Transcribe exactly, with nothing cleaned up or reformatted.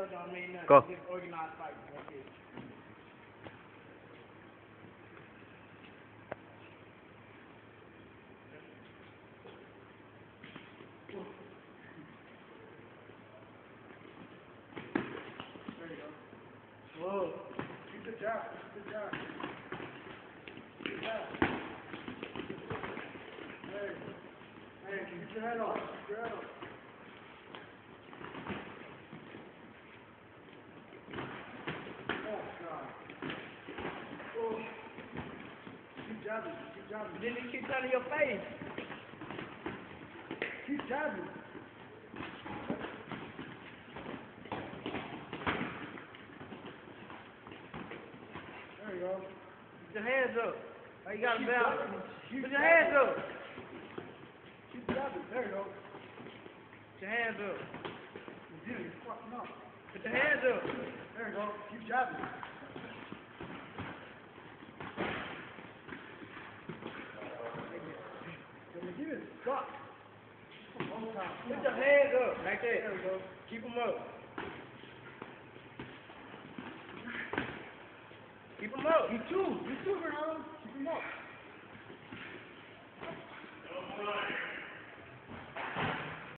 L don't mean nothing. Go. It's just organized fighting. That's it. There you go. Whoa. Good job. Good job. Good job. Hey. Hey, keep your head on. Keep your head on. Oh, God. Oh. Keep jabbing. Keep jabbing. Then you keep turning your face. Keep jabbing. There you go. Put your hands up. Oh, you got to Keep balance. jabbing. Keep Put your jabbing. hands up. Keep jabbing. There you go. Put your hands up. Dude, you're fucking up. Put your hands up. There you go. Keep jabbing. Give it a suck. Put your hands up. Like that. There we go. Keep them up. Keep them up. You too. You too, Ronaldo. Keep him up.